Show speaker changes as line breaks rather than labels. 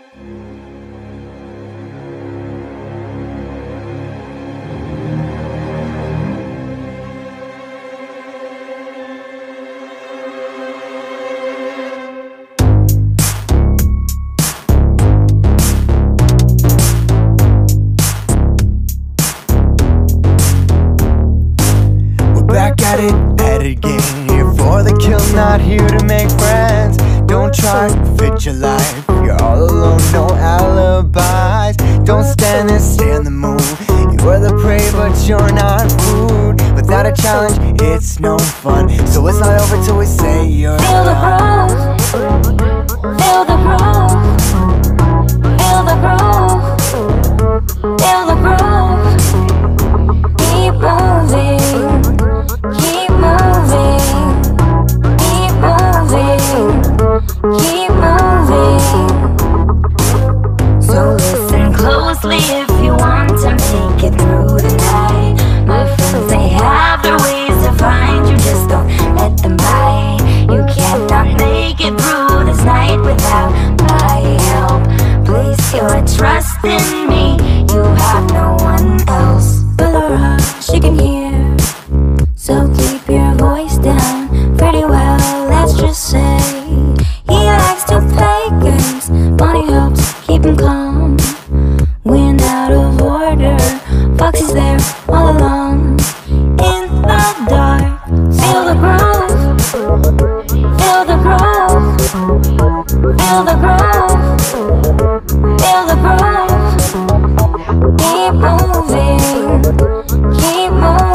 Back at it again. Here for the kill, not here to make friends. Don't try to fit your life, you're all alone, no alibis. Don't stand there, stay on the move. You are the prey, but you're not food. Without a challenge, it's no fun. So it's not over till we say you're
Feel the groove, feel the groove, feel the groove, feel the groove. Keep moving. Keep moving. So listen closely if you want to make it through the night. My friends, they have their ways to find you, just don't let them bite. You cannot make it through this night without my help. Place your trust in me, you have no one else. Laura, she can hear, so keep your voice down pretty well, let's just say. He likes to play games, money helps keep him calm. When out of order, Foxy's there all along. In the dark, feel the groove, feel the groove, feel the groove, feel the groove. Keep moving, keep moving.